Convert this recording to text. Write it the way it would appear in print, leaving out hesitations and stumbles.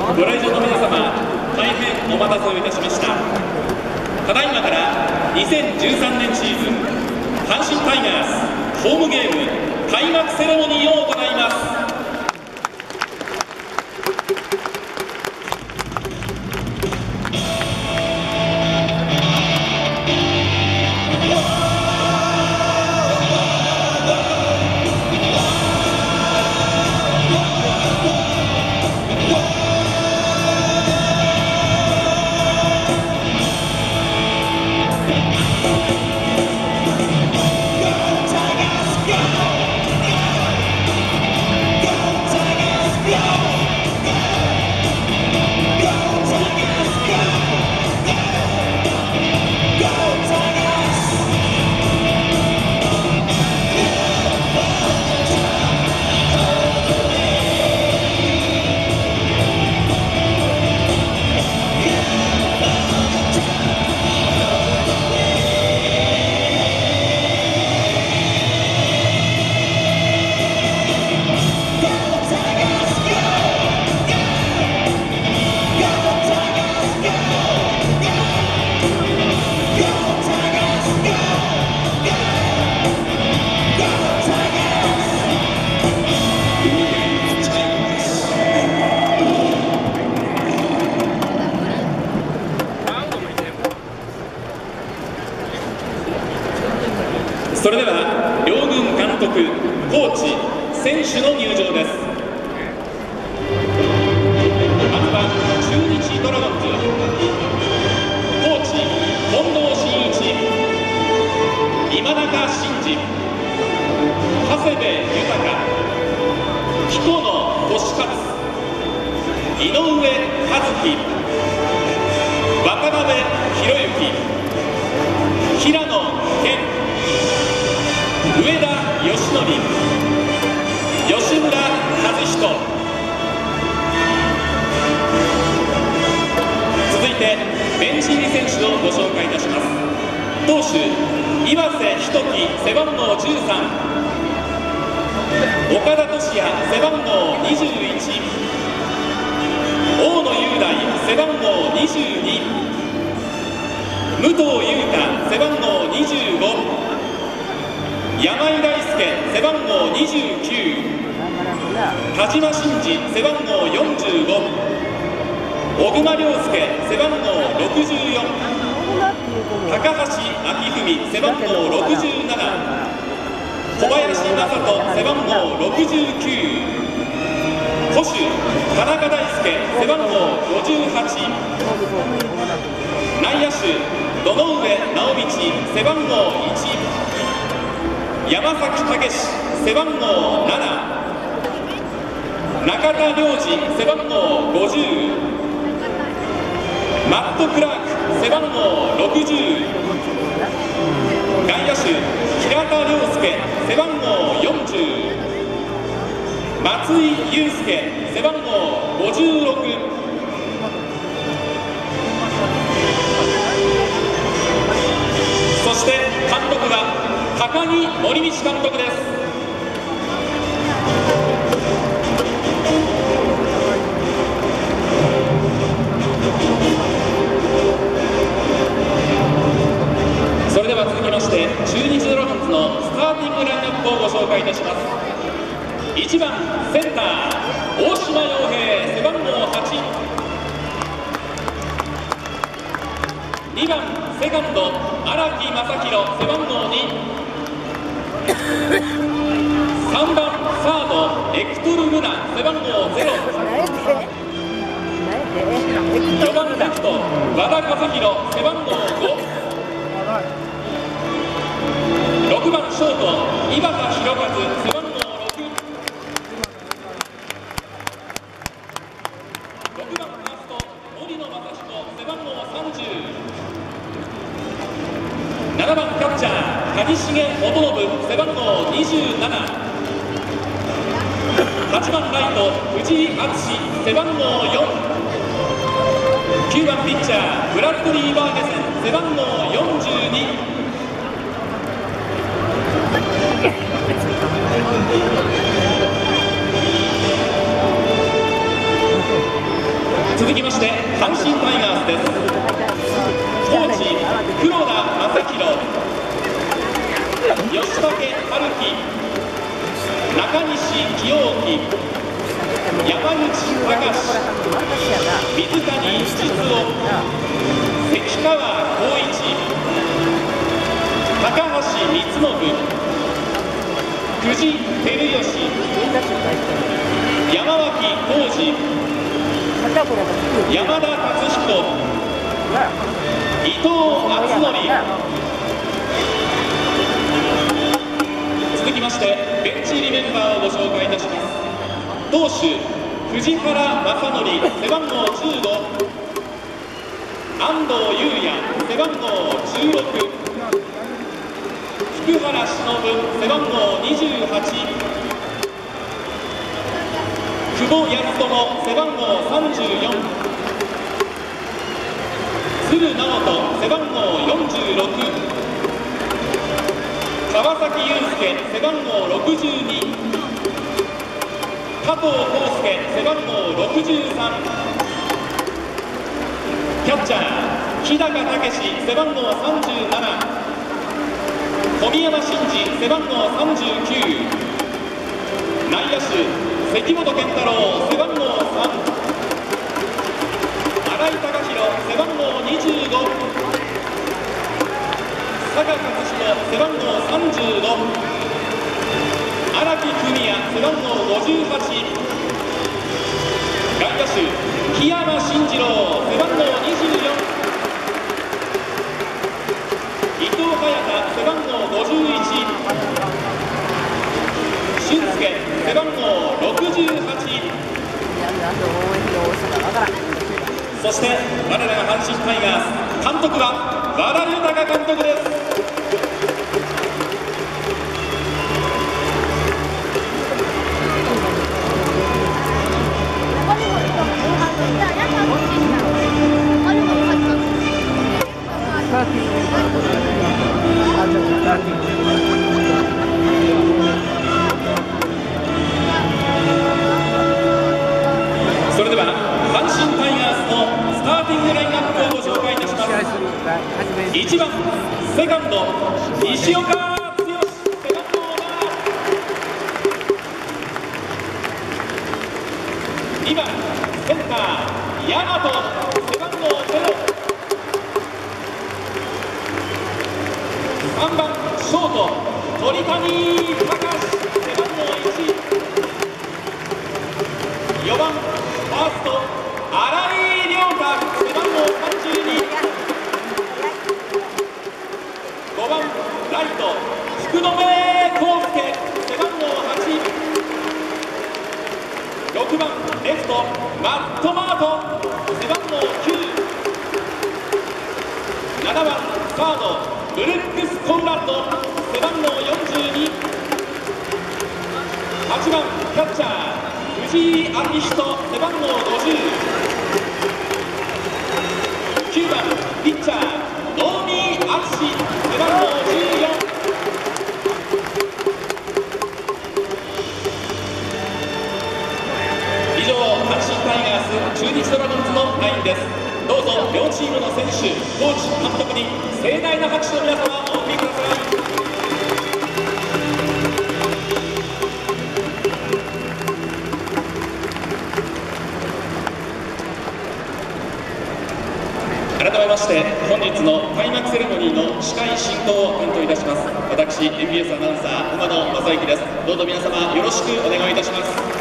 ご来場の皆様、大変お待たせをいたしました。ただいまから2013年シーズン阪神タイガースホームゲーム開幕セレモニーを行います。それでは両軍監督、コーチ、選手の入場です。まずは中日ドラゴンズ、コーチ近藤真一、今中慎二、長谷部豊、彦野利勝、井上和樹、渡辺裕之、平野健、上田義則、吉村和人。続いてベンチ入り選手をご紹介いたします。投手岩瀬仁紀背番号13、岡田俊也背番号21、大野雄大背番号22、武藤優太背番号25、山井大輔背番号29、田島慎二背番号45、小熊良介背番号64、高橋明文背番号67、小林正人背番号69、捕手田中大輔背番号58、内野手堂上直道背番号1、山崎武史背番号7、中田良二背番号50、マット・クラーク背番号60、外野手平田良介背番号40、松井裕介背番号56、そして監督は高木森道監督です。それでは続きまして中日ドラゴンズのスターティングラインナップをご紹介いたします。1番センター大島洋平背番号8、2番セカンド荒木正弘背番号2、3番サードエクトル・ルナ背番号0、4番レフト和田和弘背番号5、6番ショート井端弘和背番号6、6番ファースト森野正彦背番号30、7番キャッチャー谷繁元信背番号27、8番ライト藤井敦背番号4、9番ピッチャーブラッドリー・バーゲセン背番号42、 続きまして阪神タイガースです。コーチ黒田正宏、吉武春樹、中西清興、山口隆、水谷実夫、関川浩一、高橋光信、藤照義、山脇浩二、山田達彦、伊藤敦則。続きましてベンチ入りメンバーをご紹介いたします。投手藤原正則、背番号15、安藤裕也、背番号16、福原忍、背番号28、久保康友、背番号34、鶴直人、背番号46、川崎祐介、背番号62、加藤浩介、背番号63、キャッチャー日高武史、背番号37、小宮山慎司、背番号39、内野手関本健太郎、背番号3、新井貴弘、背番号25、佐賀勝彦、背番号35、荒木文也、背番号58、外野手檜山慎次郎、背番号24、伊藤隼太、背番号51、俊介、背番号68。そして我らが阪神タイガース、監督は和田豊監督です。それでは阪神タイガースのスターティングラインナップをご紹介いたします。1番セカンド西岡剛、背番号7、2番センター大和、背番号0、3番ショート鳥谷敬、背番号1、4番ファースト新井亮太、背番号32、5番ライト福留孝介、背番号8、6番レフトマット・マート、背番号9、7番サードブルックス・コンラッド、背番号42、8番キャッチャー藤井明人、背番号50、9番ピッチャー能見篤史、背番号14。以上阪神タイガース中日ドラゴンズのラインです。どうぞ両チームの選手、コーチ、監督に盛大な拍手の皆様お送りください。改めまして本日の開幕セレモニーの司会進行を担当いたします私 MBS アナウンサー馬野正幸です。どうぞ皆様よろしくお願いいたします。